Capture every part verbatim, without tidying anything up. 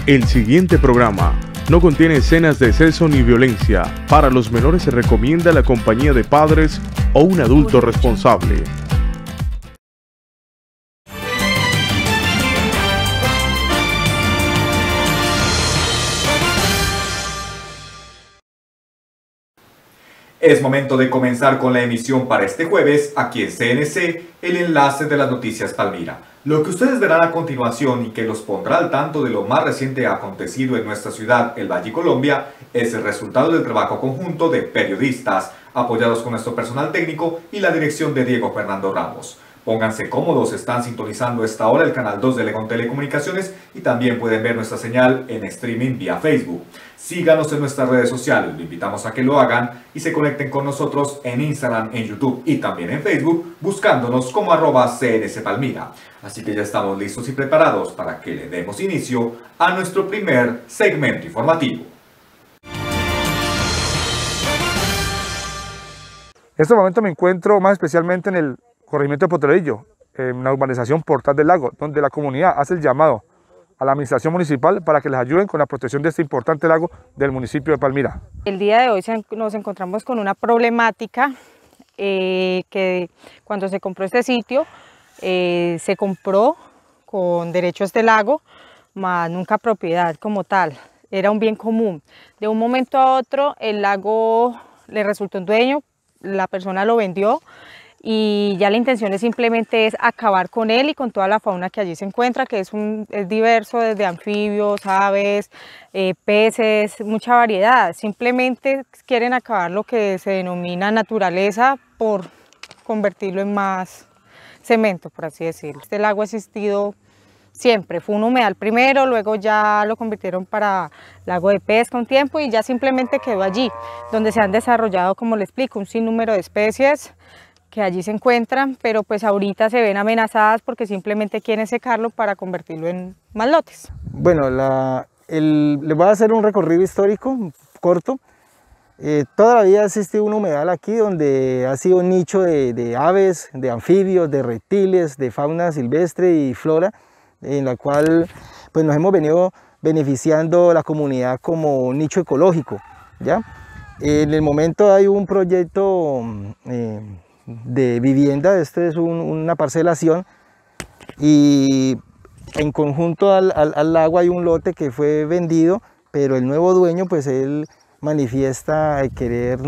El siguiente programa no contiene escenas de sexo ni violencia. Para los menores se recomienda la compañía de padres o un adulto responsable. Es momento de comenzar con la emisión para este jueves, aquí en C N C, el enlace de las noticias Palmira. Lo que ustedes verán a continuación y que los pondrá al tanto de lo más reciente acontecido en nuestra ciudad, el Valle Colombia, es el resultado del trabajo conjunto de periodistas, apoyados con nuestro personal técnico y la dirección de Diego Fernando Ramos. Pónganse cómodos, están sintonizando a esta hora el canal dos de Legon Telecomunicaciones y también pueden ver nuestra señal en streaming vía Facebook. Síganos en nuestras redes sociales, lo invitamos a que lo hagan y se conecten con nosotros en Instagram, en YouTube y también en Facebook, buscándonos como arroba C N C Palmira. Así que ya estamos listos y preparados para que le demos inicio a nuestro primer segmento informativo. En este momento me encuentro más especialmente en el corregimiento de Potrerillo, en la urbanización Portal del Lago, donde la comunidad hace el llamado a la administración municipal para que les ayuden con la protección de este importante lago del municipio de Palmira. El día de hoy nos encontramos con una problemática eh, que cuando se compró este sitio, eh, se compró con derechos de lago, más nunca propiedad como tal, era un bien común. De un momento a otro el lago le resultó un dueño, la persona lo vendió, y ya la intención es simplemente es acabar con él y con toda la fauna que allí se encuentra, que es, un, es diverso, desde anfibios, aves, eh, peces, mucha variedad. Simplemente quieren acabar lo que se denomina naturaleza por convertirlo en más cemento, por así decirlo. Este lago ha existido siempre, fue un humedal primero, luego ya lo convirtieron para lago de pesca un tiempo y ya simplemente quedó allí, donde se han desarrollado, como le explico, un sinnúmero de especies que allí se encuentran, pero pues ahorita se ven amenazadas porque simplemente quieren secarlo para convertirlo en más lotes. Bueno, la, el, les voy a hacer un recorrido histórico corto. Eh, toda la vida existe un humedal aquí donde ha sido un nicho de, de aves, de anfibios, de reptiles, de fauna silvestre y flora, en la cual pues, nos hemos venido beneficiando la comunidad como nicho ecológico, ¿ya? En el momento hay un proyecto eh, de vivienda, este es un, una parcelación y en conjunto al, al, al lago hay un lote que fue vendido, pero el nuevo dueño pues él manifiesta querer,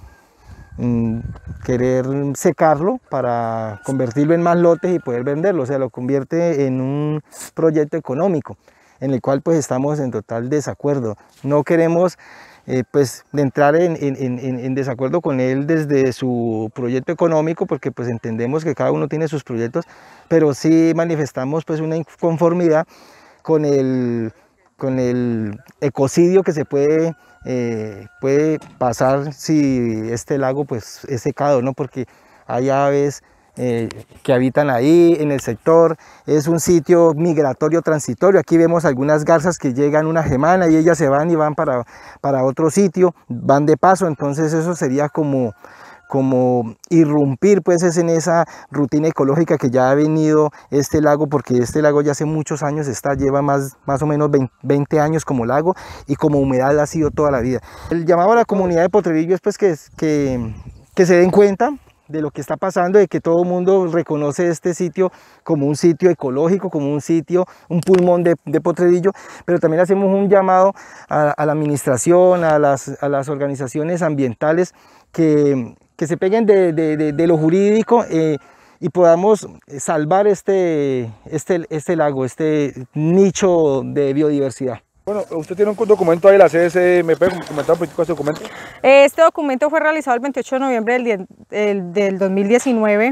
mm, querer secarlo para convertirlo en más lotes y poder venderlo, o sea lo convierte en un proyecto económico en el cual pues estamos en total desacuerdo. No queremos Eh, pues de entrar en, en, en, en desacuerdo con él desde su proyecto económico, porque pues entendemos que cada uno tiene sus proyectos, pero sí manifestamos pues una inconformidad con el, con el ecocidio que se puede, eh, puede pasar si este lago pues es secado, ¿no? Porque hay aves Eh, que habitan ahí en el sector, es un sitio migratorio transitorio. Aquí vemos algunas garzas que llegan una semana y ellas se van y van para, para otro sitio, van de paso, entonces eso sería como, como irrumpir pues es en esa rutina ecológica que ya ha venido este lago, porque este lago ya hace muchos años está, lleva más, más o menos veinte años como lago y como humedal ha sido toda la vida. El llamado a la comunidad de Potrerillo es pues que, que, que se den cuenta de lo que está pasando, de que todo el mundo reconoce este sitio como un sitio ecológico, como un sitio, un pulmón de, de Potrerillo, pero también hacemos un llamado a, a la administración, a las, a las organizaciones ambientales que, que se peguen de, de, de, de lo jurídico eh, y podamos salvar este, este, este lago, este nicho de biodiversidad. Bueno, usted tiene un documento ahí, la C S, ¿me puede comentar un poquito este documento? Este documento fue realizado el veintiocho de noviembre del, del, del dos mil diecinueve,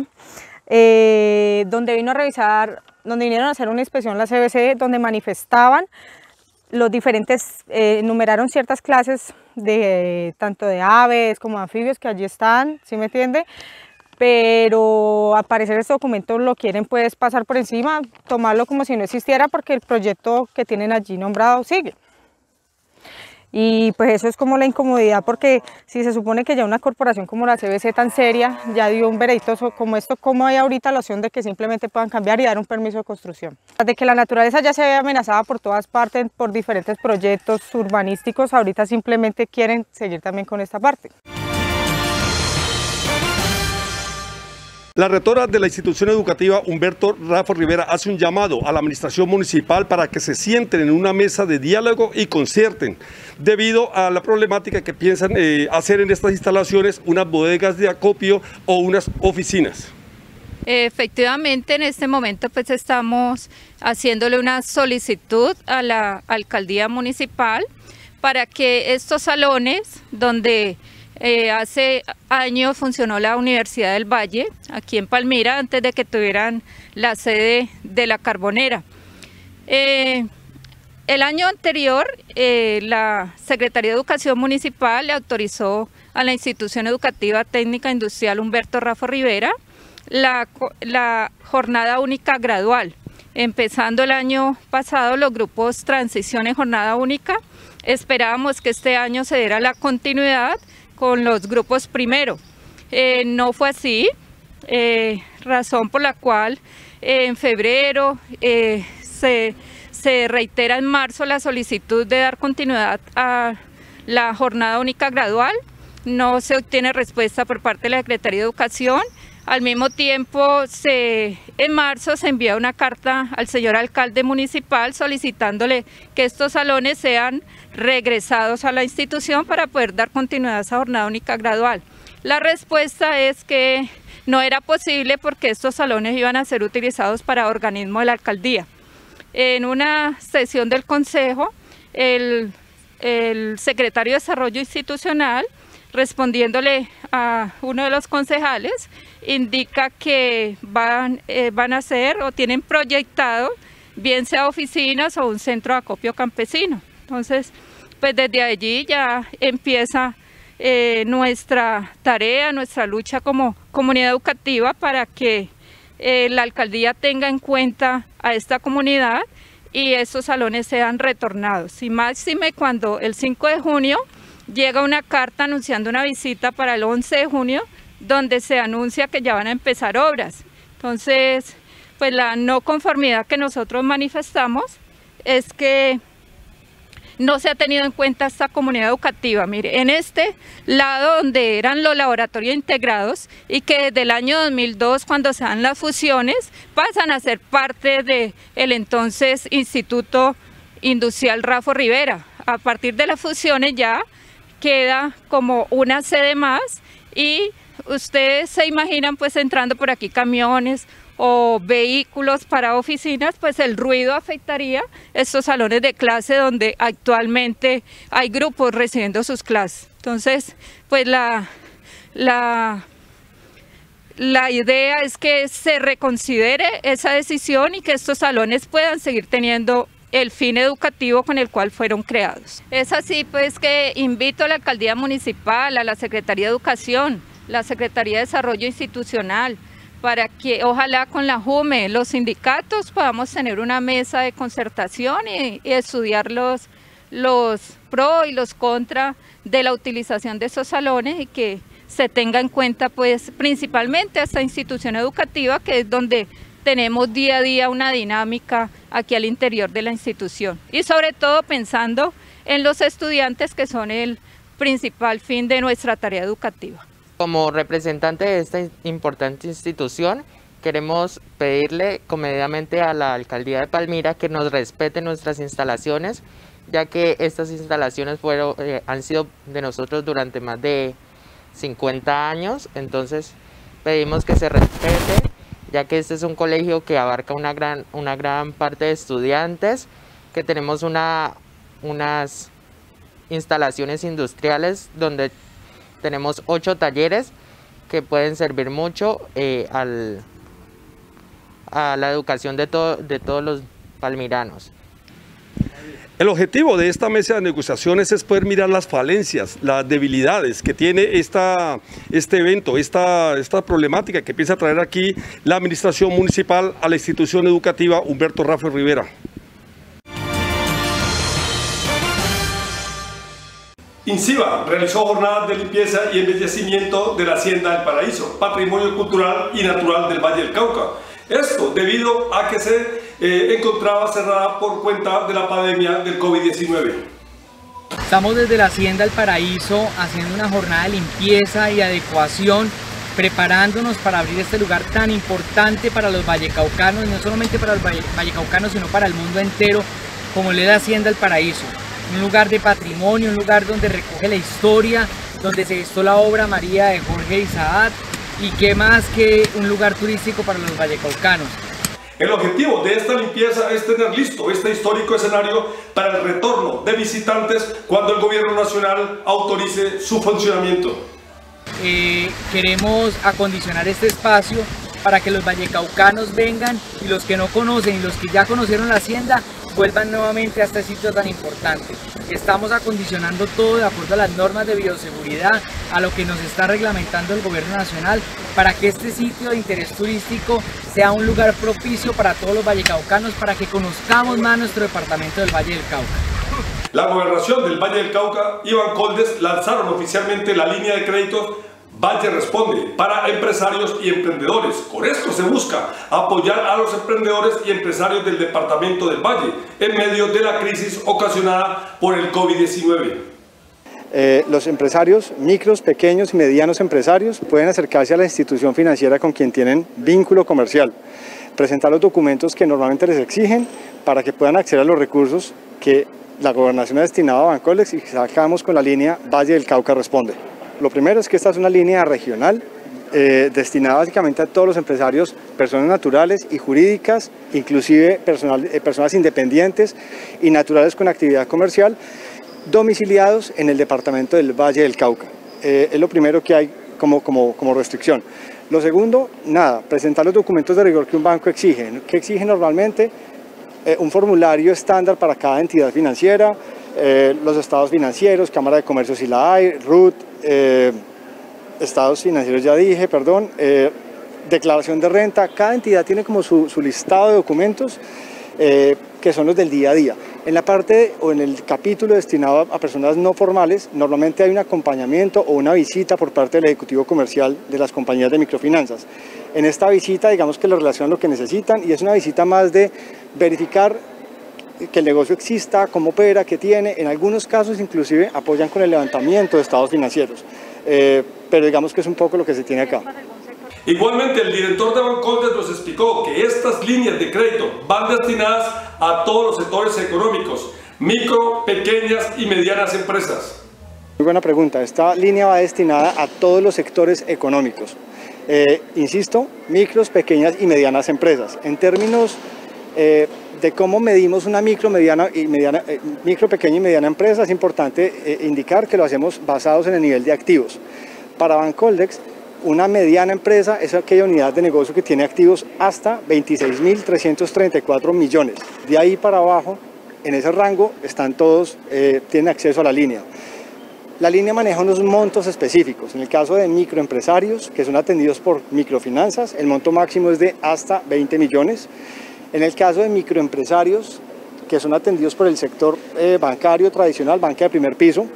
eh, donde vino a revisar, donde vinieron a hacer una inspección la C B C, donde manifestaban los diferentes, eh, enumeraron ciertas clases de tanto de aves como anfibios que allí están, ¿sí me entiende? Pero al parecer este documento lo quieren pues pasar por encima, tomarlo como si no existiera porque el proyecto que tienen allí nombrado sigue. Y pues eso es como la incomodidad, porque si se supone que ya una corporación como la C B C tan seria ya dio un veredicto como esto, ¿cómo hay ahorita la opción de que simplemente puedan cambiar y dar un permiso de construcción? De que la naturaleza ya se ve amenazada por todas partes, por diferentes proyectos urbanísticos, ahorita simplemente quieren seguir también con esta parte. La rectora de la institución educativa, Humberto Raffo Rivera, hace un llamado a la administración municipal para que se sienten en una mesa de diálogo y concierten, debido a la problemática que piensan eh, hacer en estas instalaciones unas bodegas de acopio o unas oficinas. Efectivamente, en este momento pues estamos haciéndole una solicitud a la alcaldía municipal para que estos salones donde Eh, hace años funcionó la Universidad del Valle, aquí en Palmira, antes de que tuvieran la sede de la Carbonera. Eh, el año anterior, eh, la Secretaría de Educación Municipal le autorizó a la Institución Educativa Técnica Industrial Humberto Raffo Rivera la, la jornada única gradual. Empezando el año pasado, los grupos Transición en Jornada Única, esperábamos que este año se diera la continuidad con los grupos primero. Eh, no fue así, eh, razón por la cual eh, en febrero eh, se, se reitera en marzo la solicitud de dar continuidad a la jornada única gradual. No se obtiene respuesta por parte de la Secretaría de Educación. Al mismo tiempo, se, en marzo se envía una carta al señor alcalde municipal solicitándole que estos salones sean regresados a la institución para poder dar continuidad a esa jornada única gradual. La respuesta es que no era posible porque estos salones iban a ser utilizados para organismos de la alcaldía. En una sesión del consejo, el, el secretario de Desarrollo Institucional, respondiéndole a uno de los concejales, indica que van, eh, van a ser o tienen proyectado bien sea oficinas o un centro de acopio campesino. Entonces, pues desde allí ya empieza eh, nuestra tarea, nuestra lucha como comunidad educativa para que eh, la alcaldía tenga en cuenta a esta comunidad y estos salones sean retornados. Y máxime cuando el cinco de junio llega una carta anunciando una visita para el once de junio, donde se anuncia que ya van a empezar obras. Entonces, pues la no conformidad que nosotros manifestamos es que no se ha tenido en cuenta esta comunidad educativa. Mire, en este lado donde eran los laboratorios integrados y que desde el año dos mil dos, cuando se dan las fusiones, pasan a ser parte del entonces Instituto Industrial Raffo Rivera. A partir de las fusiones ya queda como una sede más y ustedes se imaginan pues entrando por aquí camiones o vehículos para oficinas, pues el ruido afectaría estos salones de clase donde actualmente hay grupos recibiendo sus clases. Entonces, pues la, la, la idea es que se reconsidere esa decisión y que estos salones puedan seguir teniendo el fin educativo con el cual fueron creados. Es así pues que invito a la Alcaldía Municipal, a la Secretaría de Educación, la Secretaría de Desarrollo Institucional, para que ojalá con la JUME, los sindicatos, podamos tener una mesa de concertación y, y estudiar los, los pro y los contra de la utilización de esos salones y que se tenga en cuenta pues principalmente esta institución educativa que es donde tenemos día a día una dinámica aquí al interior de la institución y sobre todo pensando en los estudiantes que son el principal fin de nuestra tarea educativa. Como representante de esta importante institución, queremos pedirle comedidamente a la Alcaldía de Palmira que nos respete nuestras instalaciones, ya que estas instalaciones fueron, eh, han sido de nosotros durante más de cincuenta años, entonces pedimos que se respete, ya que este es un colegio que abarca una gran, una gran parte de estudiantes, que tenemos una, unas instalaciones industriales donde tenemos ocho talleres que pueden servir mucho eh, al, a la educación de, to, de todos los palmiranos. El objetivo de esta mesa de negociaciones es poder mirar las falencias, las debilidades que tiene esta, este evento, esta, esta problemática que empieza a traer aquí la administración municipal a la institución educativa Humberto Raffo Rivera. INCIBA realizó jornadas de limpieza y embellecimiento de la Hacienda del Paraíso, patrimonio cultural y natural del Valle del Cauca. Esto debido a que se eh, encontraba cerrada por cuenta de la pandemia del COVID diecinueve. Estamos desde la Hacienda del Paraíso haciendo una jornada de limpieza y adecuación, preparándonos para abrir este lugar tan importante para los vallecaucanos, no solamente para los vallecaucanos, sino para el mundo entero, como es la Hacienda del Paraíso. Un lugar de patrimonio, un lugar donde recoge la historia, donde se gestó la obra María de Jorge Isaac, y qué más que un lugar turístico para los vallecaucanos. El objetivo de esta limpieza es tener listo este histórico escenario para el retorno de visitantes cuando el gobierno nacional autorice su funcionamiento. Eh, queremos acondicionar este espacio para que los vallecaucanos vengan y los que no conocen y los que ya conocieron la hacienda vuelvan nuevamente a este sitio tan importante. Estamos acondicionando todo de acuerdo a las normas de bioseguridad, a lo que nos está reglamentando el gobierno nacional, para que este sitio de interés turístico sea un lugar propicio para todos los vallecaucanos, para que conozcamos más nuestro departamento del Valle del Cauca. La gobernación del Valle del Cauca y Bancoldes lanzaron oficialmente la línea de créditos Valle Responde para empresarios y emprendedores. Con esto se busca apoyar a los emprendedores y empresarios del departamento del Valle en medio de la crisis ocasionada por el COVID diecinueve. Eh, los empresarios, micros, pequeños y medianos empresarios pueden acercarse a la institución financiera con quien tienen vínculo comercial, presentar los documentos que normalmente les exigen para que puedan acceder a los recursos que la gobernación ha destinado a Bancoldes y sacamos con la línea Valle del Cauca Responde. Lo primero es que esta es una línea regional eh, destinada básicamente a todos los empresarios, personas naturales y jurídicas, inclusive personal, eh, personas independientes y naturales con actividad comercial, domiciliados en el departamento del Valle del Cauca. Eh, es lo primero que hay como, como, como restricción. Lo segundo, nada, presentar los documentos de rigor que un banco exige. ¿Qué exige normalmente? Eh, un formulario estándar para cada entidad financiera, eh, los estados financieros, Cámara de Comercio si la hay, R U T, eh, estados financieros ya dije, perdón, eh, declaración de renta. Cada entidad tiene como su, su listado de documentos eh, que son los del día a día. En la parte o en el capítulo destinado a, a personas no formales, normalmente hay un acompañamiento o una visita por parte del Ejecutivo Comercial de las compañías de microfinanzas. En esta visita, digamos que les relacionan lo que necesitan y es una visita más de verificar que el negocio exista, cómo opera, qué tiene. En algunos casos inclusive apoyan con el levantamiento de estados financieros, eh, pero digamos que es un poco lo que se tiene acá. Igualmente, el director de Bancoldes nos explicó que estas líneas de crédito van destinadas a todos los sectores económicos, micro, pequeñas y medianas empresas. Muy buena pregunta. Esta línea va destinada a todos los sectores económicos. Eh, insisto, micros, pequeñas y medianas empresas. En términos eh, de cómo medimos una micro, mediana y mediana, eh, micro, pequeña y mediana empresa, es importante eh, indicar que lo hacemos basados en el nivel de activos. Para Bancoldes, una mediana empresa es aquella unidad de negocio que tiene activos hasta veintiséis mil trescientos treinta y cuatro millones. De ahí para abajo, en ese rango, están todos, eh, tienen acceso a la línea. La línea maneja unos montos específicos. En el caso de microempresarios, que son atendidos por microfinanzas, el monto máximo es de hasta veinte millones. En el caso de microempresarios, que son atendidos por el sector eh, bancario tradicional, banca de primer piso,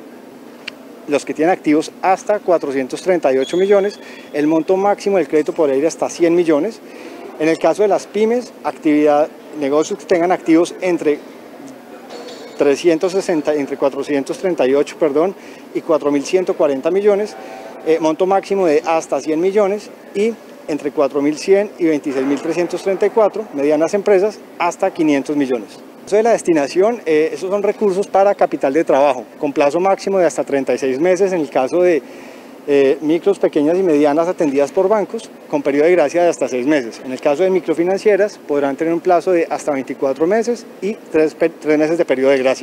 los que tienen activos hasta cuatrocientos treinta y ocho millones, el monto máximo del crédito podría ir hasta cien millones. En el caso de las pymes, actividad, negocios que tengan activos entre, trescientos sesenta, entre cuatrocientos treinta y ocho perdón, y cuatro mil ciento cuarenta millones, eh, monto máximo de hasta cien millones y entre cuatro mil cien y veintiséis mil trescientos treinta y cuatro, medianas empresas hasta quinientos millones. De la destinación, eh, esos son recursos para capital de trabajo, con plazo máximo de hasta treinta y seis meses en el caso de eh, micros, pequeñas y medianas atendidas por bancos, con periodo de gracia de hasta seis meses. En el caso de microfinancieras, podrán tener un plazo de hasta veinticuatro meses y tres meses de periodo de gracia.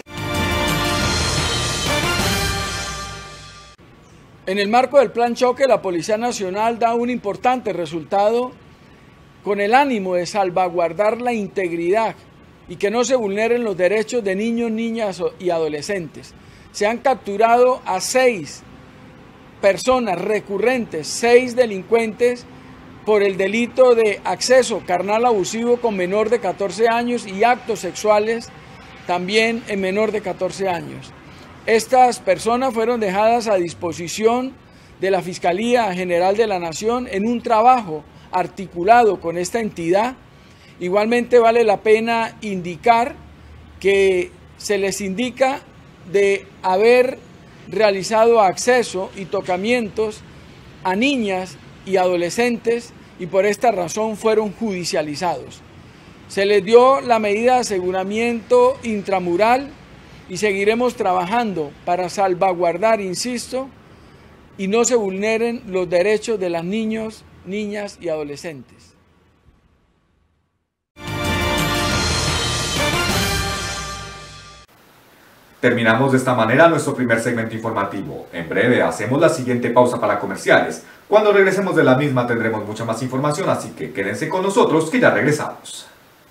En el marco del Plan Choque, la Policía Nacional da un importante resultado con el ánimo de salvaguardar la integridad y que no se vulneren los derechos de niños, niñas y adolescentes. Se han capturado a seis personas recurrentes, seis delincuentes por el delito de acceso carnal abusivo con menor de catorce años y actos sexuales también en menor de catorce años. Estas personas fueron dejadas a disposición de la Fiscalía General de la Nación en un trabajo articulado con esta entidad. Igualmente vale la pena indicar que se les indica de haber realizado acceso y tocamientos a niñas y adolescentes y por esta razón fueron judicializados. Se les dio la medida de aseguramiento intramural y seguiremos trabajando para salvaguardar, insisto, y no se vulneren los derechos de las niños, niñas y adolescentes. Terminamos de esta manera nuestro primer segmento informativo. En breve hacemos la siguiente pausa para comerciales. Cuando regresemos de la misma tendremos mucha más información, así que quédense con nosotros que ya regresamos.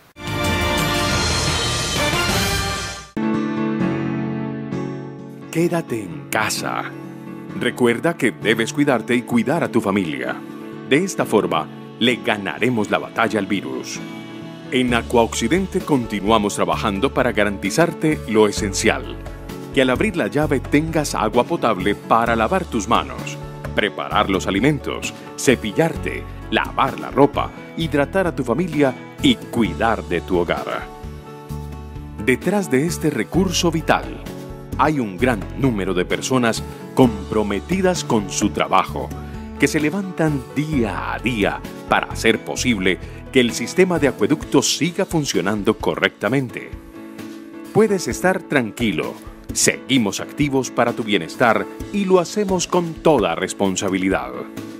Quédate en casa. Recuerda que debes cuidarte y cuidar a tu familia. De esta forma, le ganaremos la batalla al virus. En Aquaoccidente continuamos trabajando para garantizarte lo esencial. Que al abrir la llave tengas agua potable para lavar tus manos, preparar los alimentos, cepillarte, lavar la ropa, hidratar a tu familia y cuidar de tu hogar. Detrás de este recurso vital, hay un gran número de personas comprometidas con su trabajo, que se levantan día a día para hacer posible que el sistema de acueductos siga funcionando correctamente. Puedes estar tranquilo, seguimos activos para tu bienestar y lo hacemos con toda responsabilidad.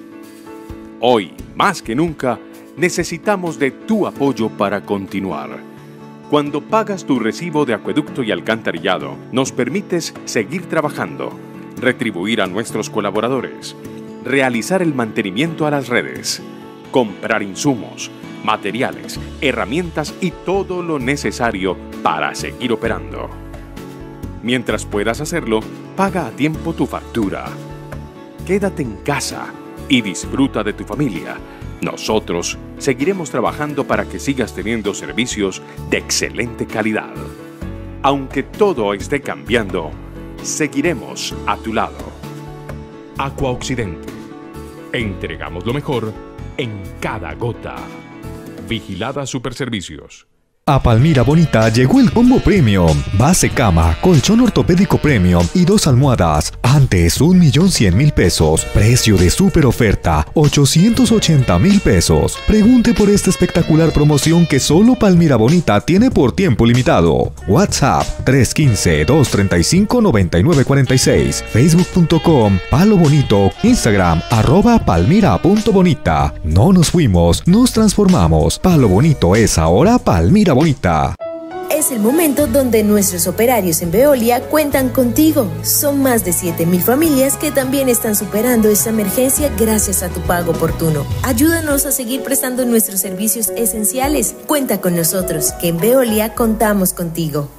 Hoy, más que nunca, necesitamos de tu apoyo para continuar. Cuando pagas tu recibo de acueducto y alcantarillado, nos permites seguir trabajando, retribuir a nuestros colaboradores, realizar el mantenimiento a las redes, comprar insumos, materiales, herramientas y todo lo necesario para seguir operando. Mientras puedas hacerlo, paga a tiempo tu factura. Quédate en casa y disfruta de tu familia. Nosotros seguiremos trabajando para que sigas teniendo servicios de excelente calidad. Aunque todo esté cambiando, seguiremos a tu lado. Aquaoccidente. Entregamos lo mejor en cada gota. Vigilada Superservicios. A Palmira Bonita llegó el combo premium, base cama, colchón ortopédico premium y dos almohadas, antes un millón cien mil pesos, precio de super oferta, ochocientos ochenta mil pesos. Pregunte por esta espectacular promoción que solo Palmira Bonita tiene por tiempo limitado. WhatsApp tres uno cinco, dos tres cinco, nueve nueve cuatro seis, facebook punto com, Palo Bonito, Instagram, arroba palmira punto bonita. No nos fuimos, nos transformamos. Palo Bonito es ahora Palmira Bonita. Es el momento donde nuestros operarios en Veolia cuentan contigo. Son más de siete mil familias que también están superando esta emergencia gracias a tu pago oportuno. Ayúdanos a seguir prestando nuestros servicios esenciales. Cuenta con nosotros, que en Veolia contamos contigo.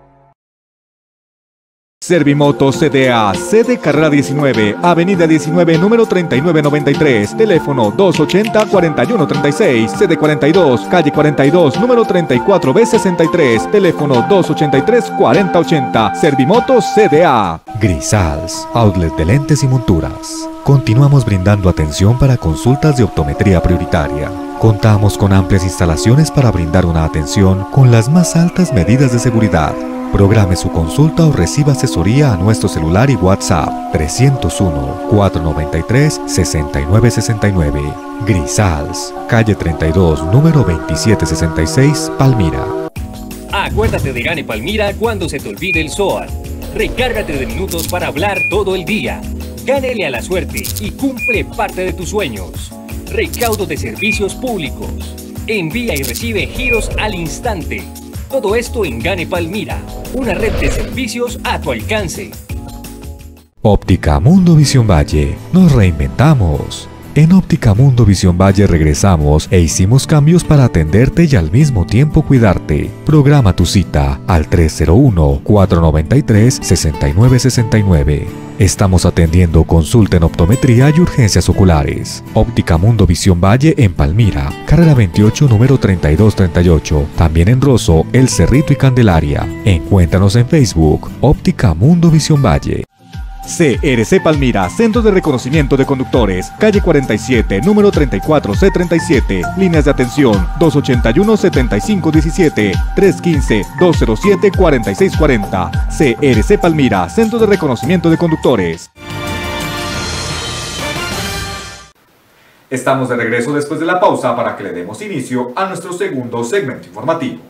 Servimoto C D A, sede Carrera diecinueve, Avenida diecinueve, número treinta y nueve noventa y tres, teléfono dos ochenta, cuarenta y uno treinta y seis, sede cuarenta y dos, calle cuarenta y dos, número treinta y cuatro B sesenta y tres, teléfono dos ochenta y tres, cuarenta ochenta, Servimoto C D A. Grisals, outlet de lentes y monturas. Continuamos brindando atención para consultas de optometría prioritaria. Contamos con amplias instalaciones para brindar una atención con las más altas medidas de seguridad. Programe su consulta o reciba asesoría a nuestro celular y WhatsApp trescientos uno, cuatrocientos noventa y tres, sesenta y nueve sesenta y nueve. Grisals, calle treinta y dos, número veintisiete sesenta y seis, Palmira. Acuérdate de Gane Palmira cuando se te olvide el S O A T. Recárgate de minutos para hablar todo el día. Gánele a la suerte y cumple parte de tus sueños. Recaudo de servicios públicos. Envía y recibe giros al instante. Todo esto en Gane Palmira, una red de servicios a tu alcance. Óptica Mundo Visión Valle, nos reinventamos. En Óptica Mundo Visión Valle regresamos e hicimos cambios para atenderte y al mismo tiempo cuidarte. Programa tu cita al tres cero uno, cuatrocientos noventa y tres, sesenta y nueve sesenta y nueve. Estamos atendiendo consulta en optometría y urgencias oculares. Óptica Mundo Visión Valle en Palmira, carrera veintiocho, número treinta y dos treinta y ocho. También en Rosso, El Cerrito y Candelaria. Encuéntranos en Facebook, Óptica Mundo Visión Valle. C R C Palmira, Centro de Reconocimiento de Conductores, calle cuarenta y siete, número treinta y cuatro C treinta y siete, líneas de atención dos ochenta y uno, setenta y cinco diecisiete, tres quince, dos cero siete, cuarenta y seis cuarenta. C R C Palmira, Centro de Reconocimiento de Conductores. Estamos de regreso después de la pausa para que le demos inicio a nuestro segundo segmento informativo.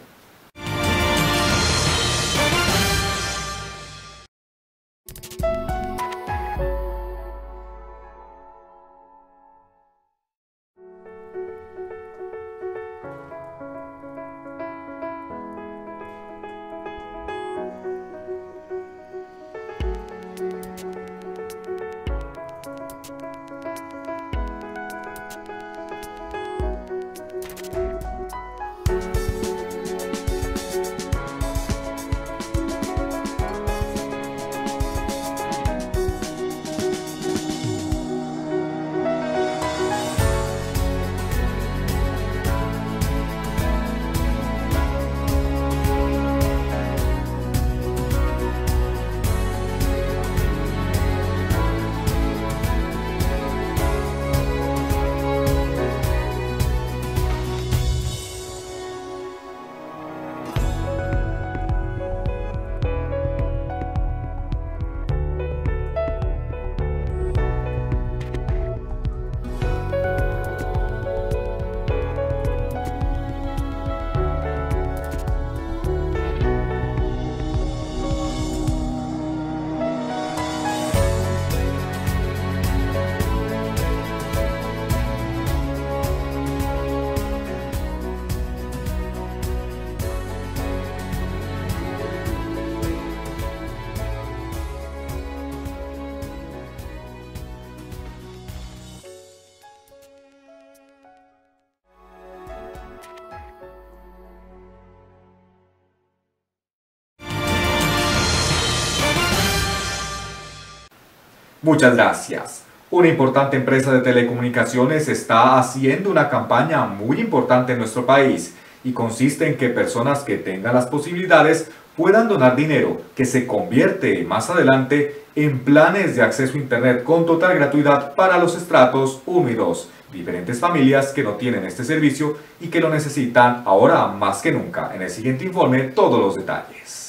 Muchas gracias. Una importante empresa de telecomunicaciones está haciendo una campaña muy importante en nuestro país y consiste en que personas que tengan las posibilidades puedan donar dinero que se convierte más adelante en planes de acceso a internet con total gratuidad para los estratos uno y dos, diferentes familias que no tienen este servicio y que lo necesitan ahora más que nunca. En el siguiente informe todos los detalles.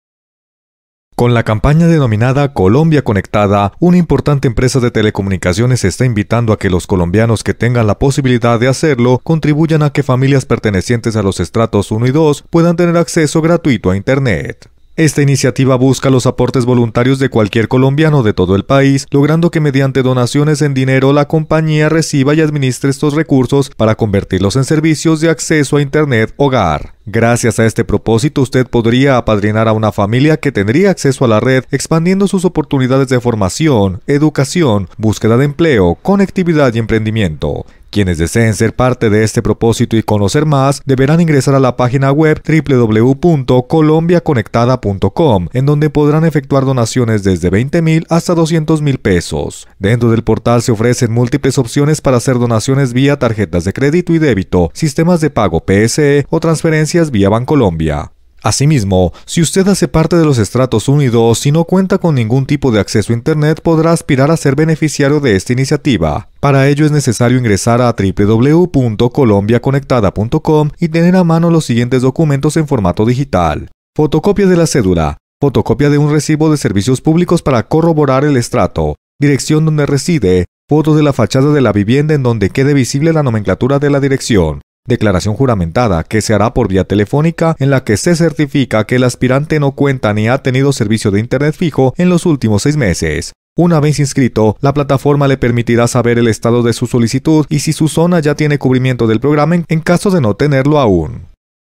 Con la campaña denominada Colombia Conectada, una importante empresa de telecomunicaciones está invitando a que los colombianos que tengan la posibilidad de hacerlo contribuyan a que familias pertenecientes a los estratos uno y dos puedan tener acceso gratuito a Internet. Esta iniciativa busca los aportes voluntarios de cualquier colombiano de todo el país, logrando que mediante donaciones en dinero la compañía reciba y administre estos recursos para convertirlos en servicios de acceso a Internet hogar. Gracias a este propósito, usted podría apadrinar a una familia que tendría acceso a la red, expandiendo sus oportunidades de formación, educación, búsqueda de empleo, conectividad y emprendimiento. Quienes deseen ser parte de este propósito y conocer más, deberán ingresar a la página web doble u doble u doble u punto colombia conectada punto com, en donde podrán efectuar donaciones desde veinte mil hasta doscientos mil pesos. Dentro del portal se ofrecen múltiples opciones para hacer donaciones vía tarjetas de crédito y débito, sistemas de pago P S E o transferencias vía Bancolombia. Asimismo, si usted hace parte de los estratos uno y dos y no cuenta con ningún tipo de acceso a Internet, podrá aspirar a ser beneficiario de esta iniciativa. Para ello es necesario ingresar a doble u doble u doble u punto colombia conectada punto com y tener a mano los siguientes documentos en formato digital: fotocopia de la cédula, fotocopia de un recibo de servicios públicos para corroborar el estrato, dirección donde reside, foto de la fachada de la vivienda en donde quede visible la nomenclatura de la dirección, declaración juramentada que se hará por vía telefónica en la que se certifica que el aspirante no cuenta ni ha tenido servicio de Internet fijo en los últimos seis meses. Una vez inscrito, la plataforma le permitirá saber el estado de su solicitud y si su zona ya tiene cubrimiento del programa en caso de no tenerlo aún.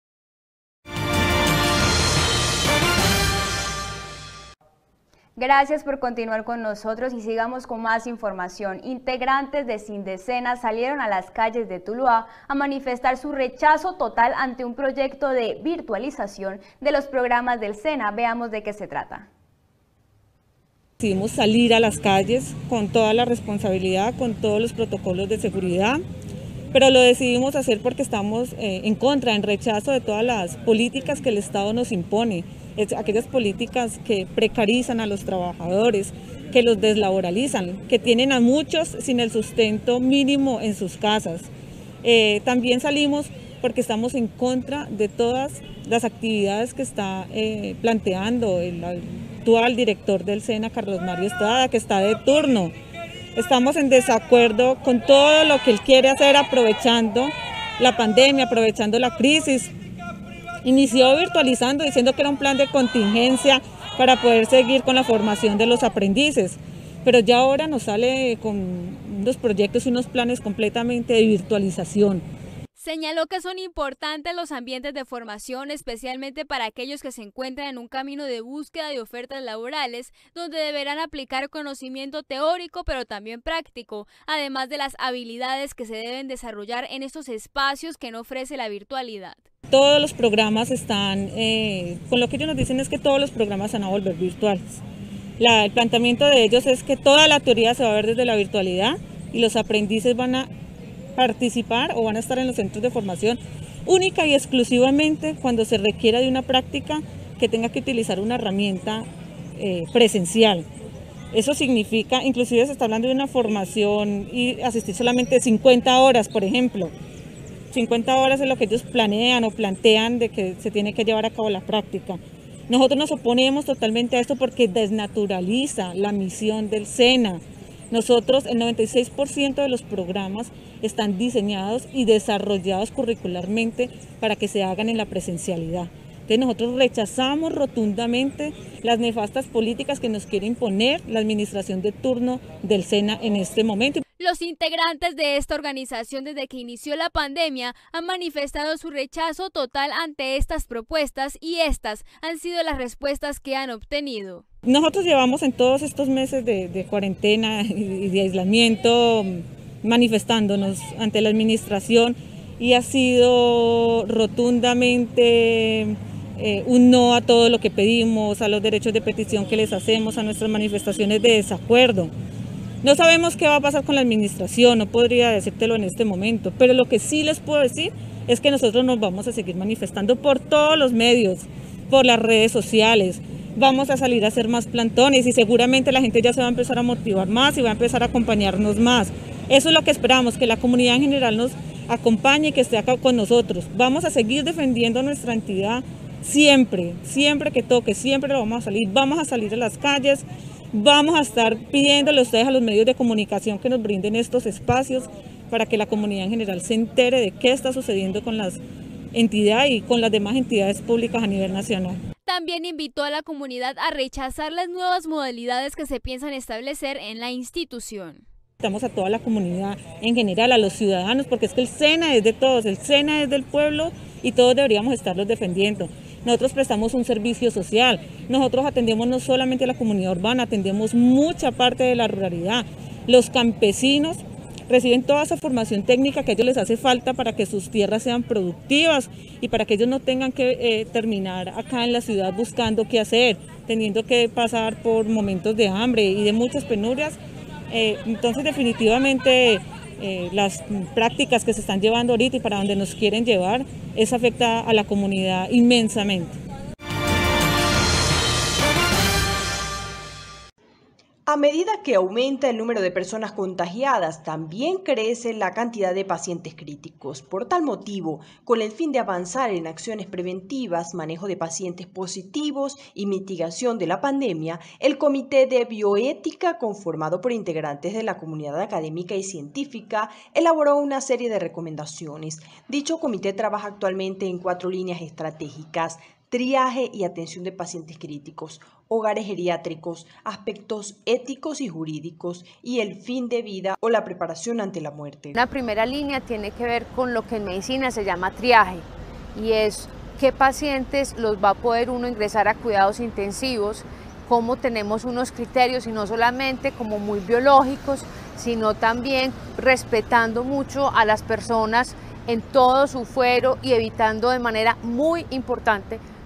Gracias por continuar con nosotros y sigamos con más información. Integrantes de Sindecena salieron a las calles de Tuluá a manifestar su rechazo total ante un proyecto de virtualización de los programas del SENA. Veamos de qué se trata. Decidimos salir a las calles con toda la responsabilidad, con todos los protocolos de seguridad, pero lo decidimos hacer porque estamos eh, en contra, en rechazo de todas las políticas que el Estado nos impone, es, aquellas políticas que precarizan a los trabajadores, que los deslaboralizan, que tienen a muchos sin el sustento mínimo en sus casas. Eh, también salimos porque estamos en contra de todas las actividades que está eh, planteando el actual director del SENA, Carlos Mario Estrada, que está de turno. Estamos en desacuerdo con todo lo que él quiere hacer aprovechando la pandemia, aprovechando la crisis. Inició virtualizando, diciendo que era un plan de contingencia para poder seguir con la formación de los aprendices, pero ya ahora nos sale con unos proyectos y unos planes completamente de virtualización. Señaló que son importantes los ambientes de formación, especialmente para aquellos que se encuentran en un camino de búsqueda de ofertas laborales, donde deberán aplicar conocimiento teórico pero también práctico, además de las habilidades que se deben desarrollar en estos espacios que no ofrece la virtualidad. Todos los programas están, eh, con lo que ellos nos dicen es que todos los programas se van a volver virtuales. La, el planteamiento de ellos es que toda la teoría se va a ver desde la virtualidad y los aprendices van a participar o van a estar en los centros de formación única y exclusivamente cuando se requiera de una práctica que tenga que utilizar una herramienta eh, presencial. Eso significa, inclusive se está hablando de una formación y asistir solamente cincuenta horas, por ejemplo. cincuenta horas es lo que ellos planean o plantean de que se tiene que llevar a cabo la práctica. Nosotros nos oponemos totalmente a esto porque desnaturaliza la misión del SENA. Nosotros, el noventa y seis por ciento de los programas están diseñados y desarrollados curricularmente para que se hagan en la presencialidad. Entonces nosotros rechazamos rotundamente las nefastas políticas que nos quiere imponer la administración de turno del SENA en este momento. Los integrantes de esta organización desde que inició la pandemia han manifestado su rechazo total ante estas propuestas y estas han sido las respuestas que han obtenido. Nosotros llevamos en todos estos meses de, de cuarentena y de aislamiento manifestándonos ante la administración y ha sido rotundamente eh, un no a todo lo que pedimos, a los derechos de petición que les hacemos, a nuestras manifestaciones de desacuerdo. No sabemos qué va a pasar con la administración, no podría decírtelo en este momento, pero lo que sí les puedo decir es que nosotros nos vamos a seguir manifestando por todos los medios, por las redes sociales. Vamos a salir a hacer más plantones y seguramente la gente ya se va a empezar a motivar más y va a empezar a acompañarnos más. Eso es lo que esperamos, que la comunidad en general nos acompañe y que esté acá con nosotros. Vamos a seguir defendiendo nuestra entidad siempre, siempre que toque, siempre lo vamos a salir. Vamos a salir a las calles, vamos a estar pidiéndole a ustedes, a los medios de comunicación, que nos brinden estos espacios para que la comunidad en general se entere de qué está sucediendo con las entidades y con las demás entidades públicas a nivel nacional. También invitó a la comunidad a rechazar las nuevas modalidades que se piensan establecer en la institución. Invitamos a toda la comunidad en general, a los ciudadanos, porque es que el SENA es de todos, el SENA es del pueblo y todos deberíamos estarlos defendiendo. Nosotros prestamos un servicio social, nosotros atendemos no solamente a la comunidad urbana, atendemos mucha parte de la ruralidad. Los campesinos reciben toda esa formación técnica que a ellos les hace falta para que sus tierras sean productivas y para que ellos no tengan que eh, terminar acá en la ciudad buscando qué hacer, teniendo que pasar por momentos de hambre y de muchas penurias. Eh, entonces definitivamente eh, las prácticas que se están llevando ahorita y para donde nos quieren llevar, eso afecta a la comunidad inmensamente. A medida que aumenta el número de personas contagiadas, también crece la cantidad de pacientes críticos. Por tal motivo, con el fin de avanzar en acciones preventivas, manejo de pacientes positivos y mitigación de la pandemia, el Comité de Bioética, conformado por integrantes de la comunidad académica y científica, elaboró una serie de recomendaciones. Dicho comité trabaja actualmente en cuatro líneas estratégicas: triaje y atención de pacientes críticos, hogares geriátricos, aspectos éticos y jurídicos y el fin de vida o la preparación ante la muerte. La primera línea tiene que ver con lo que en medicina se llama triaje y es qué pacientes los va a poder uno ingresar a cuidados intensivos, cómo tenemos unos criterios y no solamente como muy biológicos, sino también respetando mucho a las personas en todo su fuero y evitando de manera muy importante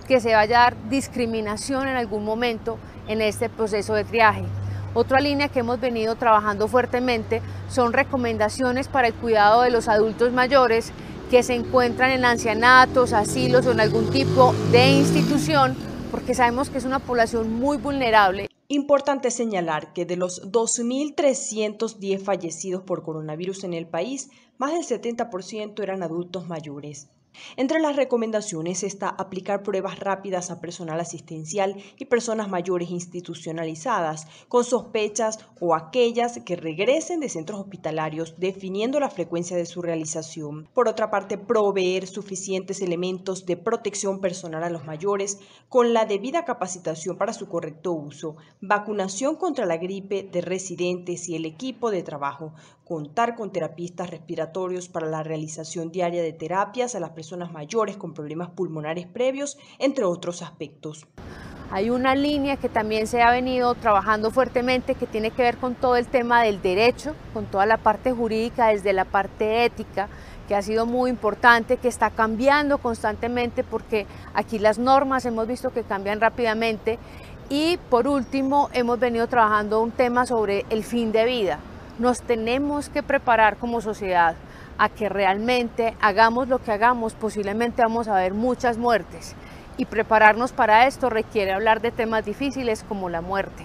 que se vaya a dar discriminación en algún momento en este proceso de triaje. Otra línea que hemos venido trabajando fuertemente son recomendaciones para el cuidado de los adultos mayores que se encuentran en ancianatos, asilos o en algún tipo de institución, porque sabemos que es una población muy vulnerable. Importante señalar que de los dos mil trescientos diez fallecidos por coronavirus en el país, más del setenta por ciento eran adultos mayores. Entre las recomendaciones está aplicar pruebas rápidas a personal asistencial y personas mayores institucionalizadas con sospechas o aquellas que regresen de centros hospitalarios, definiendo la frecuencia de su realización. Por otra parte, proveer suficientes elementos de protección personal a los mayores con la debida capacitación para su correcto uso, vacunación contra la gripe de residentes y el equipo de trabajo, contar con terapistas respiratorios para la realización diaria de terapias a las personas mayores con problemas pulmonares previos, entre otros aspectos. Hay una línea que también se ha venido trabajando fuertemente que tiene que ver con todo el tema del derecho, con toda la parte jurídica, desde la parte ética, que ha sido muy importante, que está cambiando constantemente porque aquí las normas hemos visto que cambian rápidamente. Y por último, hemos venido trabajando un tema sobre el fin de vida. Nos tenemos que preparar como sociedad a que realmente hagamos lo que hagamos, posiblemente vamos a ver muchas muertes y prepararnos para esto requiere hablar de temas difíciles como la muerte.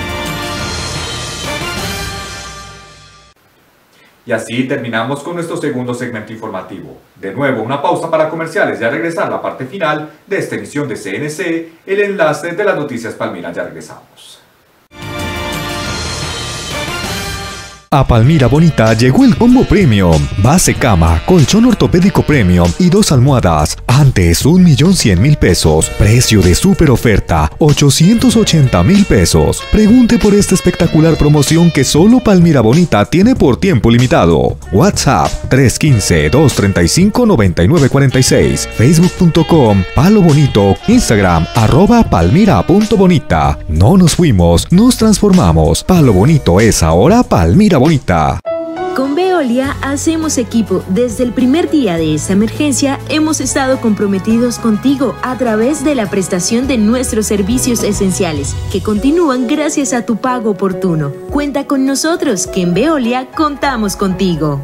Y así terminamos con nuestro segundo segmento informativo. De nuevo, una pausa para comerciales y a regresar a la parte final de esta emisión de C N C, el enlace de las noticias Palmira. Ya regresamos. A Palmira Bonita llegó el combo premium, base cama, colchón ortopédico premium y dos almohadas. Antes un millón cien mil pesos, precio de super oferta, ochocientos ochenta mil pesos. Pregunte por esta espectacular promoción que solo Palmira Bonita tiene por tiempo limitado. WhatsApp tres uno cinco, dos tres cinco, nueve nueve cuatro seis, facebook punto com, Palo Bonito, Instagram, arroba palmira punto bonita. No nos fuimos, nos transformamos. Palo Bonito es ahora Palmira Bonita. Con Veolia hacemos equipo. Desde el primer día de esta emergencia hemos estado comprometidos contigo a través de la prestación de nuestros servicios esenciales, que continúan gracias a tu pago oportuno. Cuenta con nosotros, que en Veolia contamos contigo.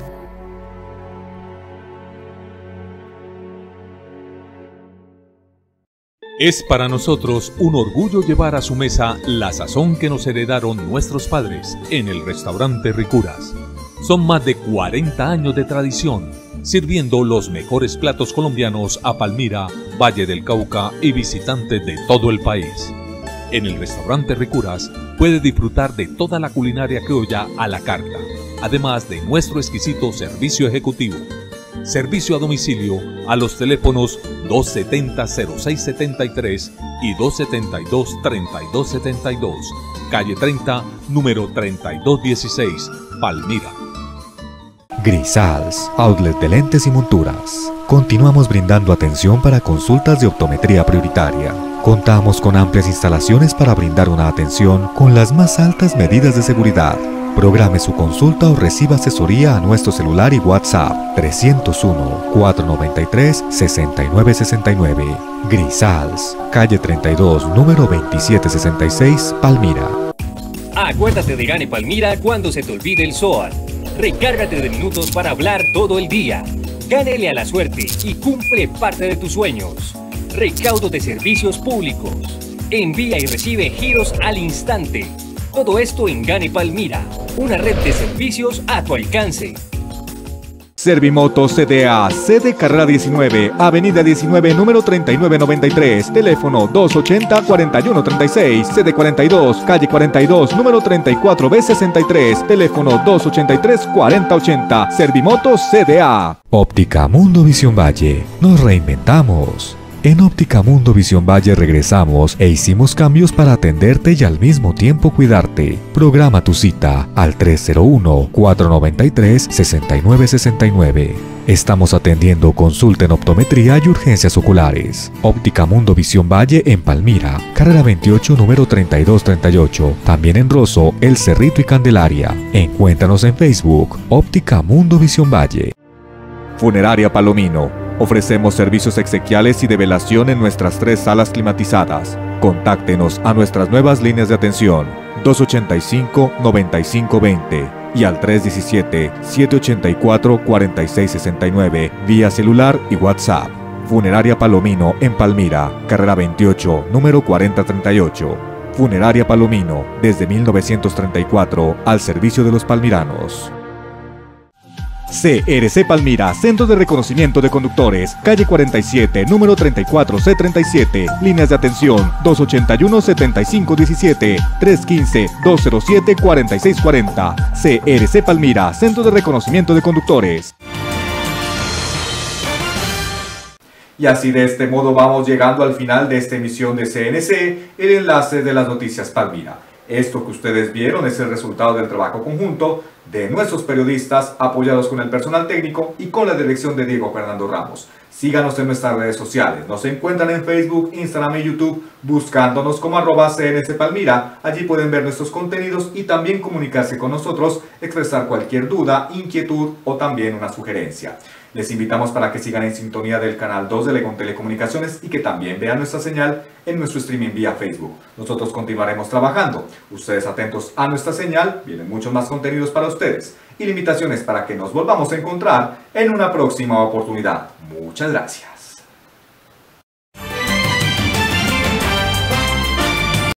Es para nosotros un orgullo llevar a su mesa la sazón que nos heredaron nuestros padres en el restaurante Ricuras. Son más de cuarenta años de tradición, sirviendo los mejores platos colombianos a Palmira, Valle del Cauca y visitantes de todo el país. En el restaurante Ricuras puede disfrutar de toda la culinaria criolla a la carta, además de nuestro exquisito servicio ejecutivo. Servicio a domicilio a los teléfonos dos setenta, cero seis setenta y tres y dos setenta y dos, treinta y dos setenta y dos, calle treinta, número treinta y dos dieciséis, Palmira. Grisals, outlet de lentes y monturas. Continuamos brindando atención para consultas de optometría prioritaria. Contamos con amplias instalaciones para brindar una atención con las más altas medidas de seguridad. Programe su consulta o reciba asesoría a nuestro celular y WhatsApp tres cero uno, cuatro nueve tres, seis nueve seis nueve. Grisals, calle treinta y dos, número veintisiete sesenta y seis, Palmira. Acuérdate de Gane Palmira cuando se te olvide el S O A T. Recárgate de minutos para hablar todo el día. Gánele a la suerte y cumple parte de tus sueños. Recaudo de servicios públicos. Envía y recibe giros al instante. Todo esto en Gane Palmira, una red de servicios a tu alcance. Servimoto C D A, sede Carrera diecinueve, Avenida diecinueve, número treinta y nueve noventa y tres, teléfono dos ochenta, cuarenta y uno treinta y seis, sede cuarenta y dos, calle cuarenta y dos, número treinta y cuatro B sesenta y tres, teléfono dos ochenta y tres, cuarenta ochenta, Servimoto C D A. Óptica Mundo Visión Valle, nos reinventamos. En Óptica Mundo Visión Valle regresamos e hicimos cambios para atenderte y al mismo tiempo cuidarte. Programa tu cita al tres cero uno, cuatro nueve tres, seis nueve seis nueve. Estamos atendiendo consulta en optometría y urgencias oculares. Óptica Mundo Visión Valle en Palmira, carrera veintiocho, número treinta y dos treinta y ocho. También en Rosso, El Cerrito y Candelaria. Encuéntranos en Facebook, Óptica Mundo Visión Valle. Funeraria Palomino. Ofrecemos servicios exequiales y de velación en nuestras tres salas climatizadas. Contáctenos a nuestras nuevas líneas de atención dos ochenta y cinco, noventa y cinco veinte y al tres diecisiete, siete ochenta y cuatro, cuarenta y seis sesenta y nueve vía celular y WhatsApp. Funeraria Palomino en Palmira, carrera veintiocho, número cuarenta treinta y ocho. Funeraria Palomino, desde mil novecientos treinta y cuatro, al servicio de los palmiranos. C R C Palmira, Centro de Reconocimiento de Conductores, calle cuarenta y siete, número treinta y cuatro C treinta y siete, líneas de atención dos ochenta y uno, setenta y cinco diecisiete, tres quince, dos cero siete, cuarenta y seis cuarenta. C R C Palmira, Centro de Reconocimiento de Conductores. Y así de este modo vamos llegando al final de esta emisión de C N C, el enlace de las noticias Palmira. Esto que ustedes vieron es el resultado del trabajo conjunto de nuestros periodistas apoyados con el personal técnico y con la dirección de Diego Fernando Ramos. Síganos en nuestras redes sociales. Nos encuentran en Facebook, Instagram y YouTube buscándonos como arroba C N C Palmira. Allí pueden ver nuestros contenidos y también comunicarse con nosotros, expresar cualquier duda, inquietud o también una sugerencia. Les invitamos para que sigan en sintonía del canal dos de Legón Telecomunicaciones y que también vean nuestra señal en nuestro streaming vía Facebook. Nosotros continuaremos trabajando. Ustedes atentos a nuestra señal, vienen muchos más contenidos para ustedes y limitaciones para que nos volvamos a encontrar en una próxima oportunidad. Muchas gracias.